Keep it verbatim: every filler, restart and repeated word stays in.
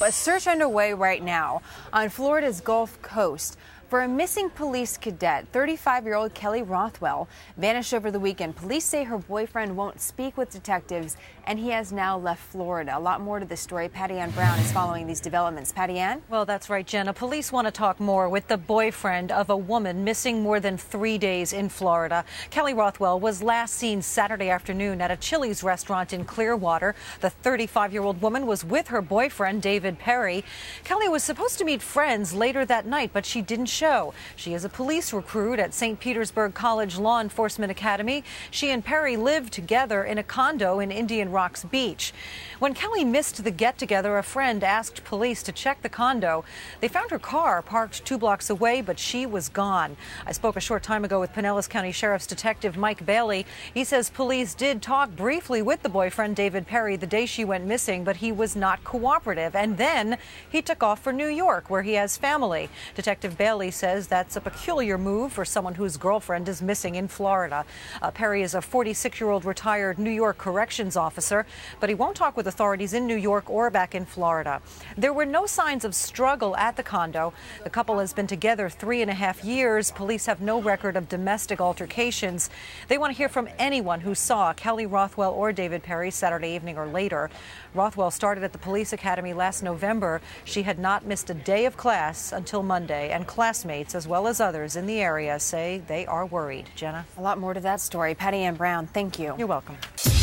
A search underway right now on Florida's Gulf Coast for a missing police cadet. thirty-five-year-old Kelly Rothwell vanished over the weekend. Police say her boyfriend won't speak with detectives, and he has now left Florida. A lot more to this story. Patty Ann Brown is following these developments. Patty Ann? Well, that's right, Jenna. Police want to talk more with the boyfriend of a woman missing more than three days in Florida. Kelly Rothwell was last seen Saturday afternoon at a Chili's restaurant in Clearwater. The thirty-five-year-old woman was with her boyfriend, David Perry. Kelly was supposed to meet friends later that night, but she didn't show. She is a police recruit at Saint Petersburg College Law Enforcement Academy. She and Perry lived together in a condo in Indian Rocks Beach. When Kelly missed the get-together, a friend asked police to check the condo. They found her car parked two blocks away, but she was gone. I spoke a short time ago with Pinellas County Sheriff's Detective Mike Bailey. He says police did talk briefly with the boyfriend, David Perry, the day she went missing, but he was not cooperative. And then he took off for New York, where he has family. Detective Bailey says that's a peculiar move for someone whose girlfriend is missing in Florida. Uh, Perry is a forty-six-year-old retired New York corrections officer, but he won't talk with authorities in New York or back in Florida. There were no signs of struggle at the condo. The couple has been together three and a half years. Police have no record of domestic altercations. They want to hear from anyone who saw Kelly Rothwell or David Perry Saturday evening or later. Rothwell started at the police academy last November. She had not missed a day of class until Monday, and classmates as well as others in the area say they are worried. Jenna? A lot more to that story. Patty Ann Brown, thank you. You're welcome.